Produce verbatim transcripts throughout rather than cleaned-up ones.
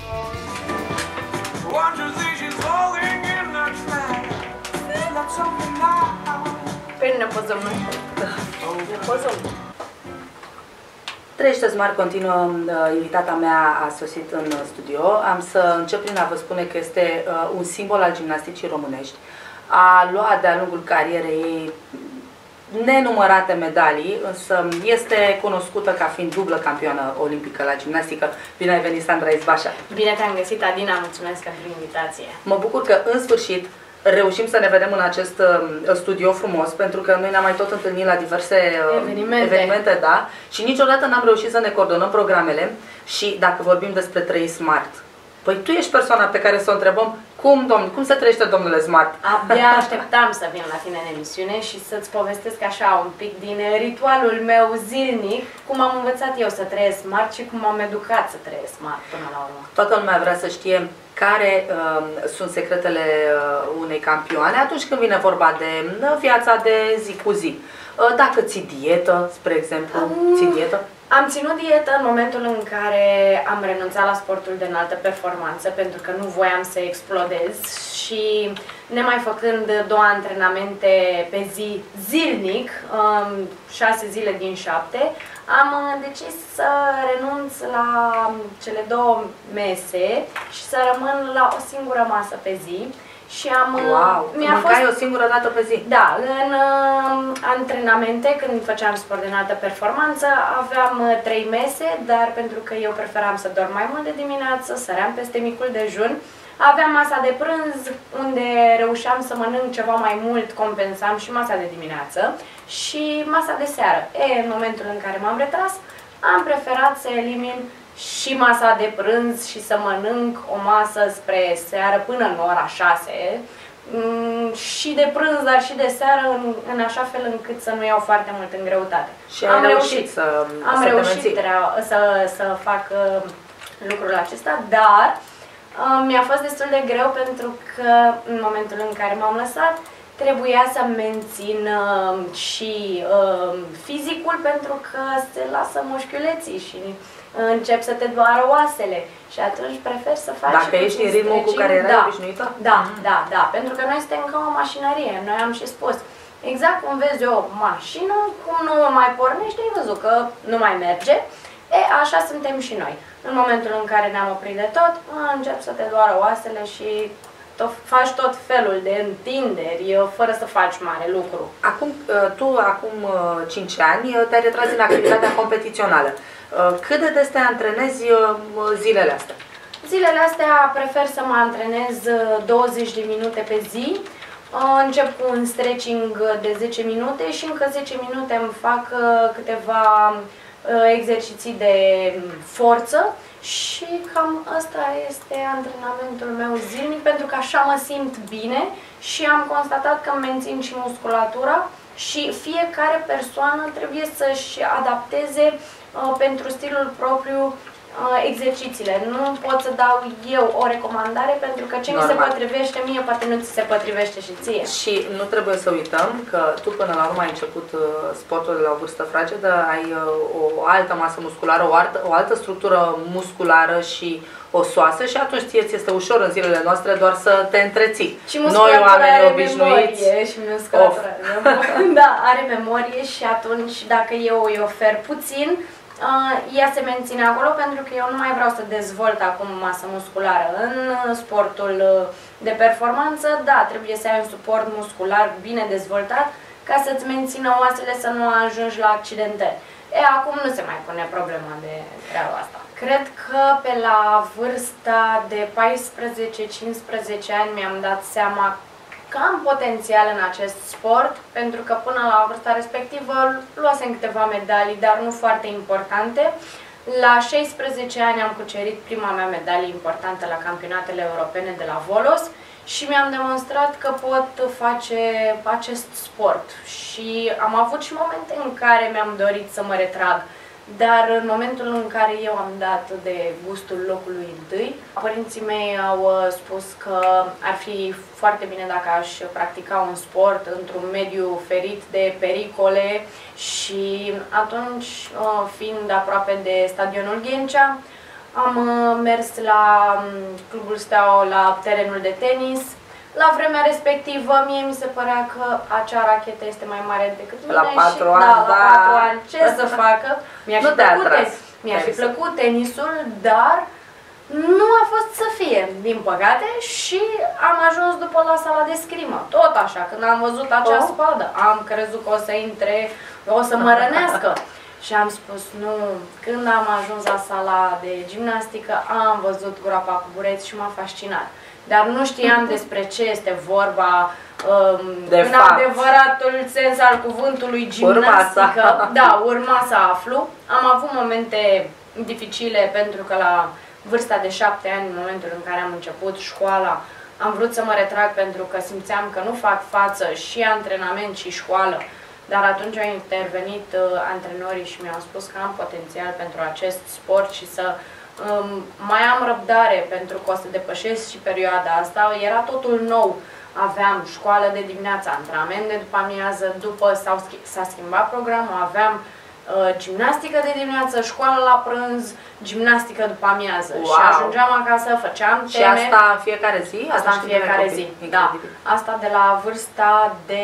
Păi ne pozăm noi. Ne pozăm. Trăiește Smart continuă, invitata mea a sosit în studio. Am să încep prin a vă spune că este un simbol al gimnasticii românești. A luat de-a lungul carierei ei nenumărate medalii, însă este cunoscută ca fiind dublă campioană olimpică la gimnastică. Bine ai venit, Sandra Izbașa! Bine te-am găsit, Adina, mulțumesc pentru invitație! Mă bucur că, în sfârșit, reușim să ne vedem în acest uh, studio frumos, pentru că noi ne-am mai tot întâlnit la diverse uh, evenimente. evenimente, da, și niciodată n-am reușit să ne coordonăm programele. Și dacă vorbim despre trăi smart, păi tu ești persoana pe care să o întrebăm cum, domn, cum se trăiește, domnule Smart? Abia așteptam să vin la tine în emisiune și să-ți povestesc așa un pic din ritualul meu zilnic, cum am învățat eu să trăiesc smart și cum am educat să trăiesc smart până la urmă. Toată lumea vrea să știe care uh, sunt secretele uh, unei campioane atunci când vine vorba de uh, viața de zi cu zi. Uh, dacă ții dietă, spre exemplu, um, ții dietă? Am ținut dietă în momentul în care am renunțat la sportul de înaltă performanță, pentru că nu voiam să explodez și nemai făcând două antrenamente pe zi zilnic, um, șase zile din șapte, am decis să renunț la cele două mese și să rămân la o singură masă pe zi. Și am, wow! Mâncai fost... o singură dată pe zi? Da, în uh, antrenamente, când făceam sport de înaltă performanță, aveam uh, trei mese, dar pentru că eu preferam să dorm mai mult de dimineață, săream peste micul dejun, aveam masa de prânz, unde reușeam să mănânc ceva mai mult, compensam și masa de dimineață, și masa de seară. E, în momentul în care m-am retras, am preferat să elimin și masa de prânz și să mănânc o masă spre seară până în ora șase, și de prânz, dar și de seară, în, în așa fel încât să nu iau foarte mult în greutate. Și am reușit, reușit să Am să reușit să, să fac lucrul acesta, dar mi-a fost destul de greu pentru că în momentul în care m-am lăsat, trebuia să mențin uh, și uh, fizicul, pentru că se lasă mușchiuleții și încep să te doară oasele și atunci prefer să faci. Dacă ești în ritmul cu care erai da, obișnuită? Da, da, da, pentru că noi suntem ca o mașinărie, noi am și spus. Exact cum vezi o mașină, cum nu mai pornește, ai văzut că nu mai merge, e, așa suntem și noi. În momentul în care ne-am oprit de tot, încep să te doară oasele și tot, faci tot felul de întinderi, fără să faci mare lucru. Acum, tu, acum cinci ani, te-ai retras din activitatea competițională. Cât de des te antrenezi zilele astea? Zilele astea prefer să mă antrenez douăzeci de minute pe zi. Încep cu un stretching de zece minute și încă zece minute îmi fac câteva exerciții de forță. Și cam asta este antrenamentul meu zilnic, pentru că așa mă simt bine și am constatat că îmi mențin și musculatura și fiecare persoană trebuie să-și adapteze uh, pentru stilul propriu uh, exercițiile. Nu pot să dau eu o recomandare, pentru că ce mi se potrivește mie poate nu ți se potrivește și ție. Și nu trebuie să uităm că tu până la urmă ai început uh, sportul de la o vârstă fragedă, ai uh, o altă masă musculară, o altă, o altă structură musculară și osoasă și atunci ție ți este ușor în zilele noastre doar să te întreții. Și musculatura Noi, oamenii are obișnuiți, memorie și musculatura da, are memorie și atunci dacă eu îi ofer puțin, Uh, ea se menține acolo, pentru că eu nu mai vreau să dezvolt acum masă musculară. În sportul de performanță, da, trebuie să ai un suport muscular bine dezvoltat ca să-ți mențină oasele, să nu ajungi la accidentări. E, acum nu se mai pune problema de treaba asta. Cred că pe la vârsta de paisprezece cincisprezece ani mi-am dat seama că am potențial în acest sport, pentru că până la vârsta respectivă luasem câteva medalii, dar nu foarte importante. La șaisprezece ani am cucerit prima mea medalie importantă la campionatele europene de la Volos și mi-am demonstrat că pot face acest sport. Și am avut și momente în care mi-am dorit să mă retrag, dar în momentul în care eu am dat de gustul locului întâi, părinții mei au spus că ar fi foarte bine dacă aș practica un sport într-un mediu ferit de pericole și atunci, fiind aproape de stadionul Ghencea, am mers la Clubul Steaua, la terenul de tenis. La vremea respectivă, mie mi se părea că acea rachetă este mai mare decât mine. La patru ani, da, da. la patru ani, ce să facă? Mi-a fi, plăcut, mi fi plăcut tenisul, dar nu a fost să fie, din păcate, și am ajuns după la sala de scrimă. Tot așa, când am văzut acea oh. spadă, am crezut că o să intre, o să mă rănească. Și am spus, nu, când am ajuns la sala de gimnastică, am văzut groapa cu bureți și m-a fascinat. Dar nu știam despre ce este vorba um, de în fapt. adevăratul sens al cuvântului gimnastică. Urma să. Da, urma să aflu. Am avut momente dificile pentru că la vârsta de șapte ani, în momentul în care am început școala, am vrut să mă retrag pentru că simțeam că nu fac față și antrenament și școală. Dar atunci au intervenit uh, antrenorii și mi-au spus că am potențial pentru acest sport și să um, mai am răbdare pentru că o să depășesc și perioada asta. Era totul nou. Aveam școală de dimineață, antrenament de după amiază, după s-a schimbat programul, aveam uh, gimnastică de dimineață, școală la prânz, gimnastică după amiază. Wow. Și ajungeam acasă, făceam teme. Și asta în fiecare zi? Asta în fiecare zi, da. Asta de la vârsta de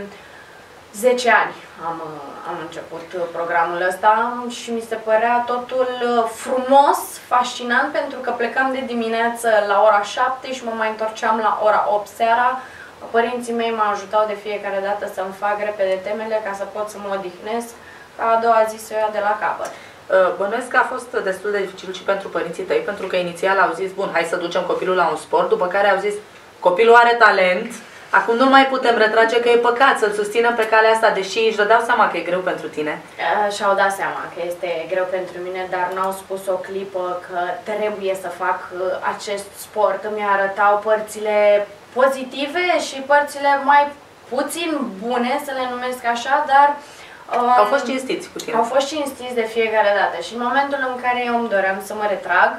zece ani am, am început programul ăsta și mi se părea totul frumos, fascinant, pentru că plecam de dimineață la ora șapte și mă mai întorceam la ora opt seara. Părinții mei mă ajutau de fiecare dată să-mi fac repede temele ca să pot să mă odihnesc, ca a doua zi să o iau de la capăt. Bănuiesc că a fost destul de dificil și pentru părinții tăi, pentru că inițial au zis, bun, hai să ducem copilul la un sport, după care au zis, copilul are talent, acum nu mai putem retrage, că e păcat să-l susținem pe calea asta, deși își dădeau seama că e greu pentru tine. Și-au dat seama că este greu pentru mine, dar n-au spus o clipă că trebuie să fac acest sport. Îmi arătau părțile pozitive și părțile mai puțin bune, să le numesc așa, dar Um, au fost cinstiți cu tine. Au fost cinstiți de fiecare dată și în momentul în care eu îmi doream să mă retrag,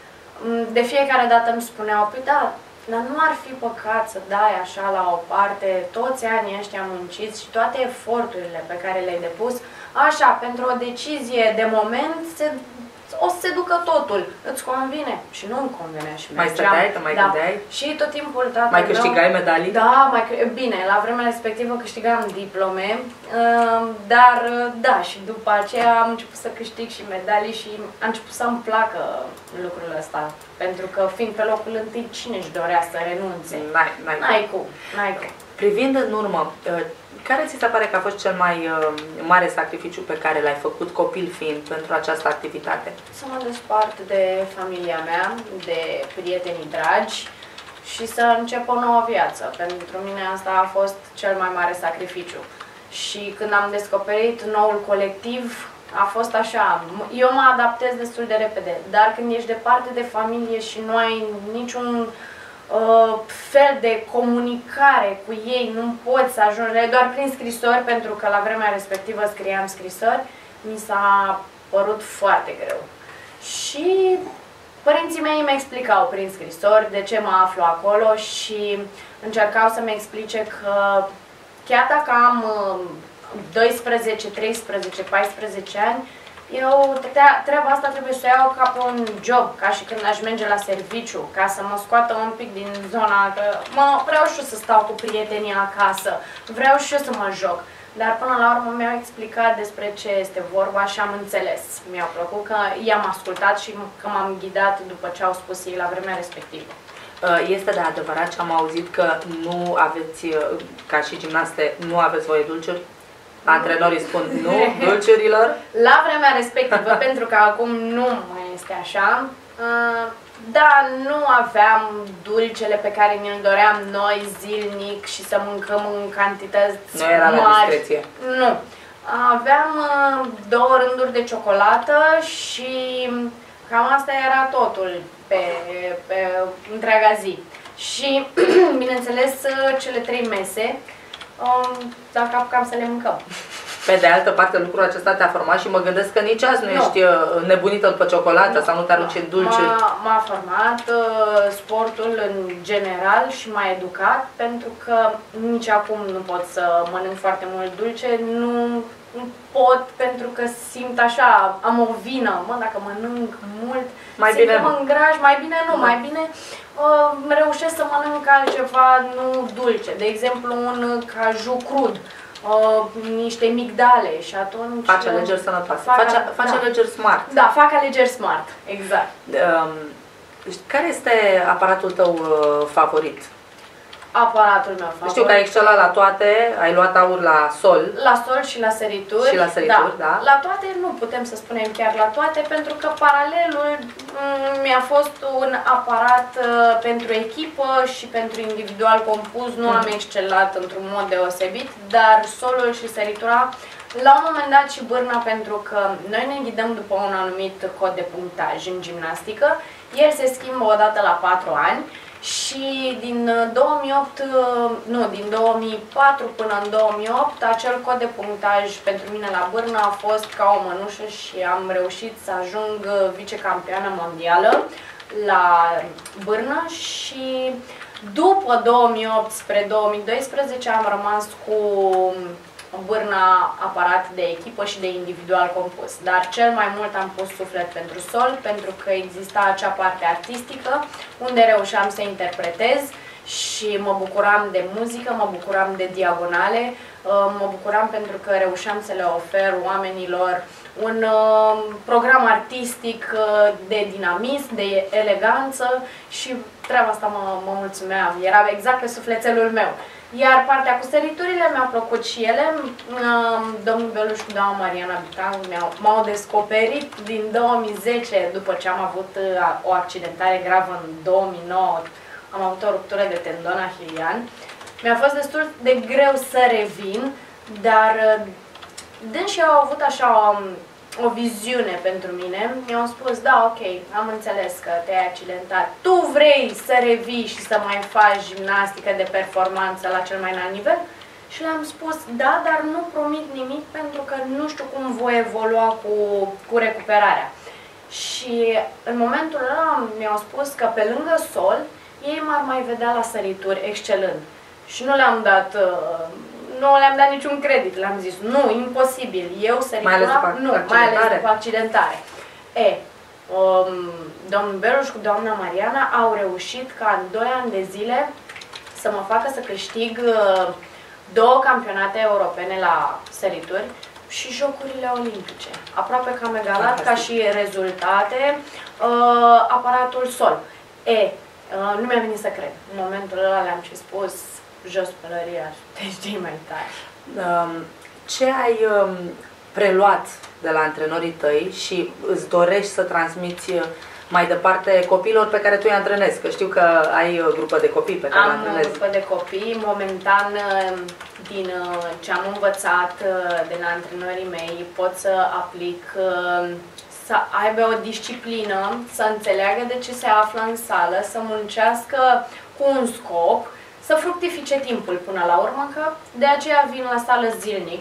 de fiecare dată îmi spuneau, păi da, dar nu ar fi păcat să dai așa la o parte toți anii ăștia munciți și toate eforturile pe care le-ai depus, așa, pentru o decizie de moment, se, o să se ducă totul. Îți convine? Și nu îmi convenea și mai stăteai, te mai da. gândeai? Și tot timpul tatăl mai câștigai meu, medalii? Da, mai, bine, la vremea respectivă câștigam diplome, dar da, și după aceea am început să câștig și medalii și a început să-mi placă lucrul ăsta. Pentru că fiind pe locul întâi, cine își dorea să renunțe? N-ai, n-ai, n-ai cum, n-ai cum. Privind în urmă, care ți se pare că a fost cel mai mare sacrificiu pe care l-ai făcut copil fiind pentru această activitate? Să mă despart de familia mea, de prietenii dragi și să încep o nouă viață. Pentru mine asta a fost cel mai mare sacrificiu. Și când am descoperit noul colectiv, a fost așa, eu mă adaptez destul de repede, dar când ești departe de familie și nu ai niciun uh, fel de comunicare cu ei, nu poți să ajungi, doar prin scrisori, pentru că la vremea respectivă scriam scrisori, mi s-a părut foarte greu. Și părinții mei îmi explicau prin scrisori de ce mă aflu acolo și încercau să-mi explice că chiar dacă am doisprezece, treisprezece, paisprezece ani, eu treaba asta trebuie să o iau ca pe un job, ca și când aș merge la serviciu, ca să mă scoată un pic din zona că mă, vreau și eu să stau cu prietenii acasă, vreau și eu să mă joc. Dar până la urmă mi-au explicat despre ce este vorba și am înțeles. Mi-a plăcut că i-am ascultat și că m-am ghidat după ce au spus ei la vremea respectivă. Este de adevărat ce am auzit că nu aveți, ca și gimnaste, nu aveți voie dulciuri? Antrenorii spun nu dulciurilor? La vremea respectivă, pentru că acum nu mai este așa, da, nu aveam dulcele pe care ne-l doream noi zilnic și să mâncăm în cantități nu era mari. La discreție. Nu. Aveam două rânduri de ciocolată și cam asta era totul pe, pe întreaga zi. Și, bineînțeles, cele trei mese, dacă apucam să le mâncăm. Pe de altă parte, lucrul acesta te-a format și mă gândesc că nici azi nu, nu. ești nebunită după ciocolată nu. sau nu te arunci în dulciuri. M-a format uh, sportul în general și m-a educat, pentru că nici acum nu pot să mănânc foarte mult dulce, nu, pot pentru că simt așa, am o vină, mă, dacă mănânc mult, mai simt bine că mă îngraș, mai bine nu, da. mai bine uh, reușesc să mănânc altceva nu dulce, de exemplu un caju crud, uh, niște migdale și atunci... Faci alegeri sănătoase, faci, da. faci alegeri smart. Da, fac alegeri smart, exact. Um, care este aparatul tău uh, favorit? Aparatul meu favorit. Știu că ai excelat la toate, ai luat aur la sol. La sol și la sărituri. Și la sărituri, da. da. La toate nu putem să spunem chiar la toate, pentru că paralelul mi-a fost un aparat uh, pentru echipă și pentru individual compus. Nu mm. am excelat într-un mod deosebit, dar solul și săritura, la un moment dat și bârna, pentru că noi ne ghidăm după un anumit cod de punctaj în gimnastică. El se schimbă odată la patru ani. Și din două mii opt, nu, din două mii patru până în două mii opt, acel cod de punctaj pentru mine la bârnă a fost ca o mănușă și am reușit să ajung vicecampioană mondială la bârnă și după două mii opt spre două mii doisprezece am rămas cu bârna aparat de echipă și de individual compus. Dar cel mai mult am pus suflet pentru sol, pentru că exista acea parte artistică unde reușeam să interpretez și mă bucuram de muzică, mă bucuram de diagonale, mă bucuram pentru că reușeam să le ofer oamenilor un program artistic de dinamism, de eleganță și treaba asta mă, mă mulțumea, era exact pe sufletelul meu. Iar partea cu săriturile mi-a plăcut și ele. Domnul Beluș cu doamna Mariana Bitan m-au descoperit din două mii zece, după ce am avut o accidentare gravă în două mii nouă, am avut o ruptură de tendon ahilian. Mi-a fost destul de greu să revin, dar dânsi au avut așa o, o viziune pentru mine. Mi-au spus, da, ok, am înțeles că te-ai accidentat. Tu vrei să revii și să mai faci gimnastică de performanță la cel mai înalt nivel? Și le-am spus, da, dar nu promit nimic pentru că nu știu cum voi evolua cu, cu recuperarea. Și în momentul ăla mi-au spus că pe lângă sol, ei m-ar mai vedea la sărituri excelând. Și nu le-am dat... Uh, nu le-am dat niciun credit, le-am zis, nu, imposibil, eu săritura, nu, mai ales după accidentare. E, um, domnul Beluș cu doamna Mariana au reușit ca în doi ani de zile să mă facă să câștig uh, două campionate europene la sărituri și jocurile olimpice. Aproape că am egalat ca și rezultate uh, aparatul sol. E, uh, nu mi-a venit să cred. În momentul ăla le-am și spus, jos pălăria, deci cei mai tari. Ce ai preluat de la antrenorii tăi și îți dorești să transmiți mai departe copiilor pe care tu îi antrenezi? Că știu că ai grupă de copii pe care Am îi antrenezi. Am grupă de copii. Momentan, din ce am învățat de la antrenorii mei, pot să aplic să aibă o disciplină, să înțeleagă de ce se află în sală, să muncească cu un scop, să fructifice timpul până la urmă, că de aceea vin la sală zilnic.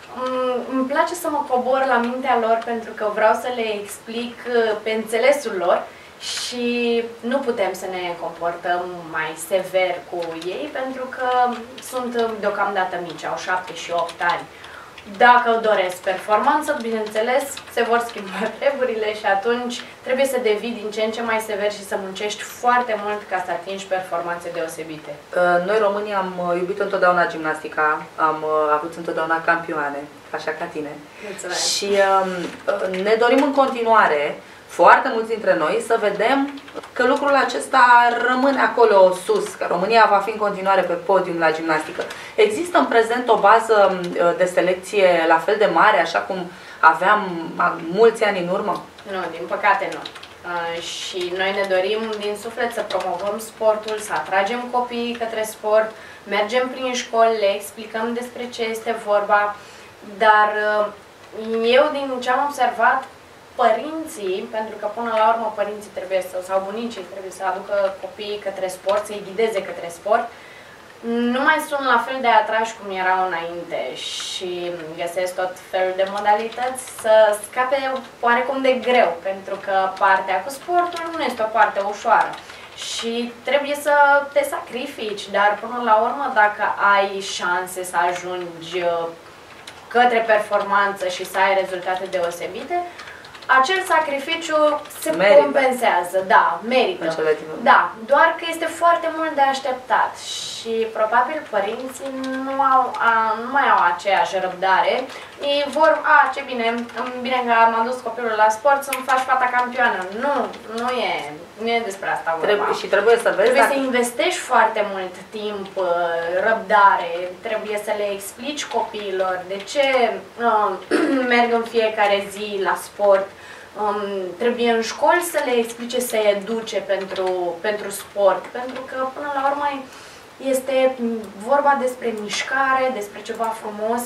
Îmi place să mă cobor la mintea lor pentru că vreau să le explic pe înțelesul lor și nu putem să ne comportăm mai sever cu ei pentru că sunt deocamdată mici, au șapte și opt ani. Dacă doresc performanță, bineînțeles, se vor schimba treburile și atunci trebuie să devii din ce în ce mai sever și să muncești foarte mult ca să atingi performanțe deosebite. Noi românii am iubit întotdeauna gimnastica, am avut întotdeauna campioane, așa ca tine. Mulțumesc. Și ne dorim în continuare, foarte mulți dintre noi, să vedem că lucrul acesta rămâne acolo sus, că România va fi în continuare pe podium la gimnastică. Există în prezent o bază de selecție la fel de mare, așa cum aveam mulți ani în urmă? Nu, din păcate nu. Uh, și noi ne dorim din suflet să promovăm sportul, să atragem copiii către sport, mergem prin școli, le explicăm despre ce este vorba, dar uh, eu din ce am observat, părinții, pentru că până la urmă părinții trebuie să, sau bunicii trebuie să aducă copiii către sport, să-i ghideze către sport, nu mai sunt la fel de atrași cum erau înainte și găsesc tot felul de modalități să scape oarecum de greu, pentru că partea cu sportul nu este o parte ușoară și trebuie să te sacrifici, dar până la urmă dacă ai șanse să ajungi către performanță și să ai rezultate deosebite, acel sacrificiu se merită. compensează, da, merită. Da, doar că este foarte mult de așteptat și probabil părinții nu, au, a, nu mai au aceeași răbdare. Ei vor, a, ce bine, bine că am adus copilul la sport, să-mi faci fata campioană. Nu, nu e, nu e despre asta vorba. Trebuie, și trebuie să vezi Trebuie dacă... să investești foarte mult timp, răbdare, trebuie să le explici copiilor de ce uh, merg în fiecare zi la sport. Um, trebuie în școli să le explice, să educe pentru, pentru sport, pentru că până la urmă este vorba despre mișcare, despre ceva frumos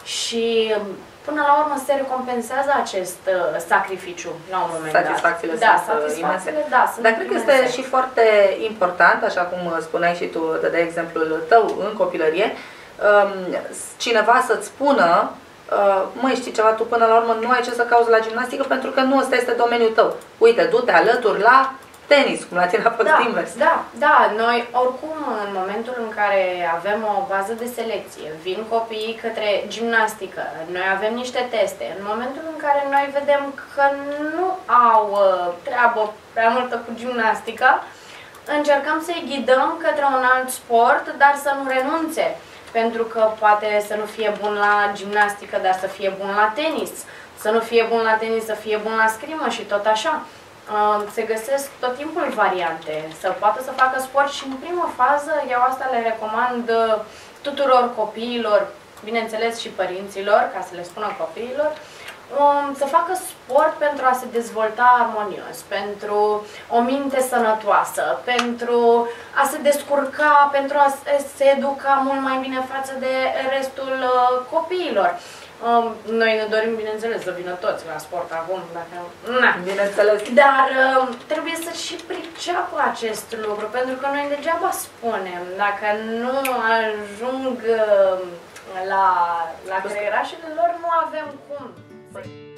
și până la urmă se recompensează acest uh, sacrificiu la un moment dat. Satisfacțiile da, sunt satisfacțiile, da, sunt Dar cred că este și foarte important, așa cum spuneai și tu, de exemplul tău în copilărie, um, cineva să-ți spună Uh, măi, știi ceva, tu până la urmă nu ai ce să cauți la gimnastică pentru că nu ăsta este domeniul tău. Uite, du-te alături la tenis, cum la tine a fost da, invers. Da, da, noi oricum în momentul în care avem o bază de selecție, vin copiii către gimnastică, noi avem niște teste, în momentul în care noi vedem că nu au uh, treabă prea multă cu gimnastica, încercăm să-i ghidăm către un alt sport, dar să nu renunțe. Pentru că poate să nu fie bun la gimnastică, dar să fie bun la tenis, să nu fie bun la tenis, să fie bun la scrimă și tot așa. Se găsesc tot timpul variante, să poată să facă sport și în primă fază, eu asta le recomand tuturor copiilor, bineînțeles și părinților, ca să le spună copiilor, să facă sport pentru a se dezvolta armonios, pentru o minte sănătoasă, pentru a se descurca, pentru a se educa mult mai bine față de restul copiilor. Noi ne dorim, bineînțeles, să vină toți la sport acum, dacă... Na. Bineînțeles. Dar trebuie să și priceapă acest lucru, pentru că noi degeaba spunem, dacă nu ajung la, la creierașele lor, nu avem cum.